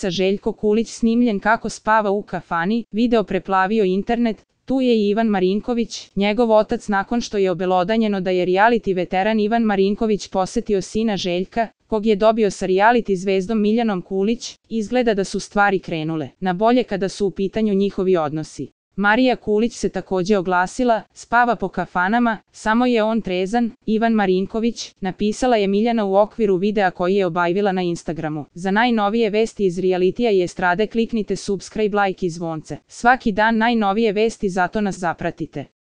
ulica Željko Kulić snimljen kako spava u kafani, video preplavio internet. Tu je i Ivan Marinković, njegov otac nakon što je obelodanjeno da je reality veteran Ivan Marinković posetio sina Željka, kog je dobio sa reality zvezdom Miljanom Kulić, izgleda da su stvari krenule na bolje kada su u pitanju njihovi odnosi. Marija Kulić se takođe oglasila, spava po kafanama, samo je on trezan, Ivan Marinković, napisala je Miljana u okviru videa koji je objavila na Instagramu. Za najnovije vesti iz realitija i estrade kliknite subscribe, like i zvonce. Svaki dan najnovije vesti, zato nas zapratite.